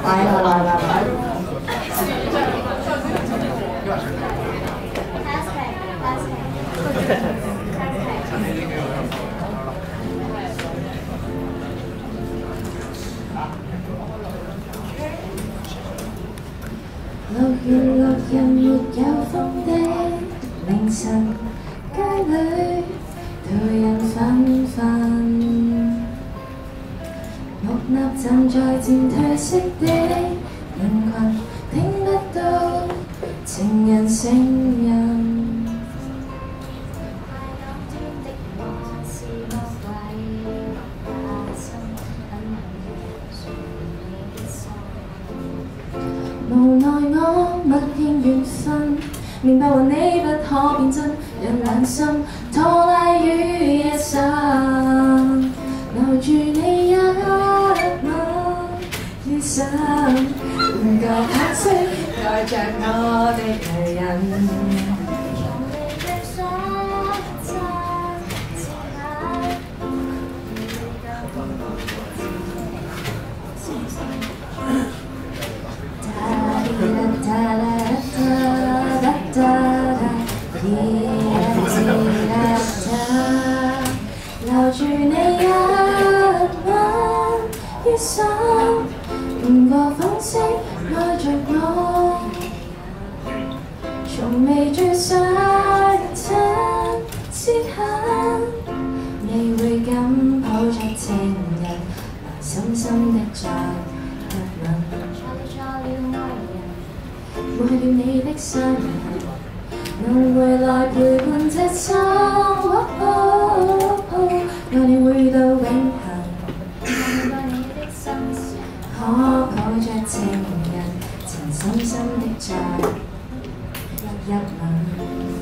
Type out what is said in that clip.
來。6月6日沒有風的凌晨，街裏途人紛紛，木訥站在漸褪色的人群，聽不到情人聲音。無奈我默認緣分，明白和你不可變真，人兩心拖拉於一生，留住你一吻於心，唔夠可惜愛着我的女人。留住你一吻於心，換個方式愛着我，從未最想親此刻，你會敢抱着情人，深深的再一吻，抹去了你的傷痕。能回來陪伴這生活，愛你會到永恆。可抱着情人，情深深的再一吻。